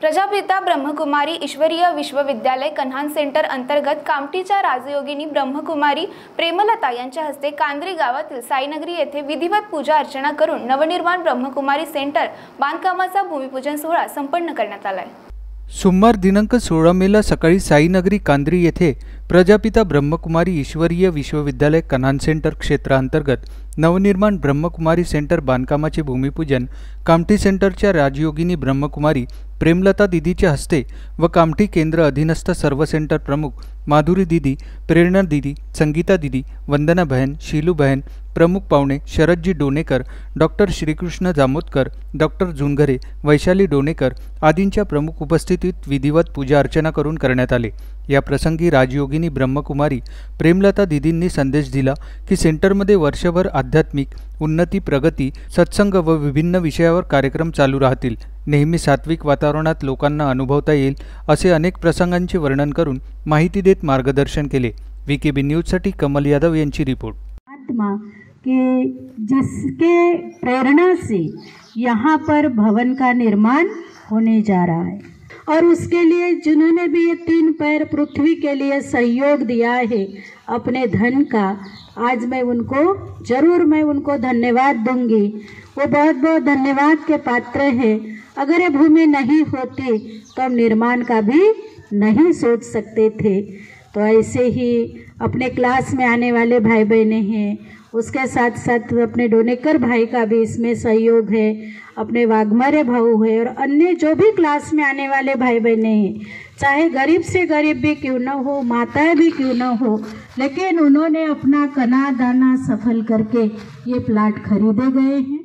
प्रजापिता ब्रह्मकुमारी ईश्वरीय विश्वविद्यालय कन्हान सेंटर अंतर्गत कामठीच्या राजयोगिनी ब्रह्मकुमारी प्रेमलता यांच्या हस्ते कांद्री गावातील साईनगरी येथे विधिवत पूजा अर्चना करून नवनिर्माण ब्रह्मकुमारी सेंटर बांधकामाचा भूमिपूजन सोहळा संपन्न करण्यात आला आहे। सोमवार दिनांक 16 मेला सकाळी साईनगरी कांद्री येथे प्रजापिता ब्रह्मकुमारी ईश्वरीय विश्वविद्यालय कन्हान सेंटर क्षेत्रांतर्गत नवनिर्माण ब्रह्मकुमारी सेंटर बांधकामाचे भूमिपूजन कामठी सेंटरच्या राजयोगिनी ब्रह्मकुमारी प्रेमलता दीदीच्या हस्ते व कामठी केंद्र अधीनस्थ सर्व सेंटर प्रमुख माधुरी दीदी, प्रेरणा दीदी, संगीता दीदी, वंदना बहन, शीलू बहन, प्रमुख पाहुणे शरदजी डोनेकर, डॉक्टर श्रीकृष्ण जामोदकर, डॉक्टर जुनघरे, वैशाली डोनेकर आदींच्या प्रमुख उपस्थितीत विधिवत पूजा अर्चना करून करण्यात आले। या प्रसंगी राजयोगिनी ब्रह्मकुमारी प्रेमलता दीदींनी संदेश दिला की सेंटरमध्ये वर्षभर आध्यात्मिक उन्नती, प्रगती, सत्संग व विभिन्न विषयावर कार्यक्रम चालू राहतील। नेहमी सात्विक वातावरणात लोकांना अनुभवता येईल असे अनेक प्रसंगांचे वर्णन करून माहिती देत मार्गदर्शन केले। वीकेबी न्यूजसाठी कमल यादव यांची रिपोर्ट। आत्मा के जिसके प्रेरणा से यहाँ पर भवन का निर्माण होने जा रहा है और उसके लिए जिन्होंने भी ये 3 पैर पृथ्वी के लिए सहयोग दिया है अपने धन का, आज मैं उनको धन्यवाद दूंगी। वो बहुत बहुत धन्यवाद के पात्र है। अगर ये भूमि नहीं होती तो हम निर्माण का भी नहीं सोच सकते थे। तो ऐसे ही अपने क्लास में आने वाले भाई बहने हैं, उसके साथ साथ अपने डोनेकर भाई का भी इसमें सहयोग है, अपने वाघमारे भाऊ है और अन्य जो भी क्लास में आने वाले भाई बहने हैं, चाहे गरीब से गरीब भी क्यों न हो, माताएं भी क्यों न हो, लेकिन उन्होंने अपना कना दाना सफल करके ये प्लाट खरीदे गए हैं।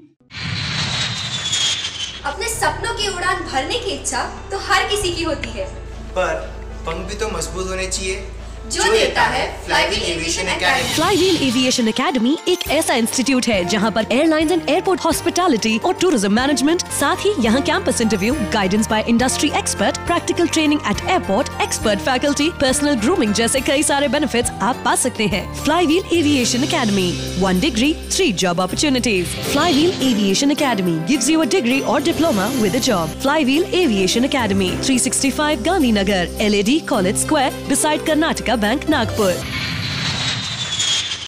अपने सपनों की उड़ान भरने की इच्छा तो हर किसी की होती है, पर पंख भी तो मजबूत होने चाहिए जो देता है flywheel aviation academy. Flywheel aviation academy एक ऐसा इंस्टीट्यूट है जहां पर एयरलाइंस एंड एयरपोर्ट हॉस्पिटैलिटी और टूरिज्म मैनेजमेंट, साथ ही यहां campus interview, guidance by industry expert, practical training at airport, expert faculty, personal grooming जैसे कई सारे बेनिफिट्स आप पा सकते हैं। Flywheel aviation academy, 1 degree 3 job opportunities. Flywheel aviation academy gives you a degree और diploma with a job. Flywheel aviation academy, 365 Gandhinagar, LAD college square, beside Karnataka Bank, Nagpur।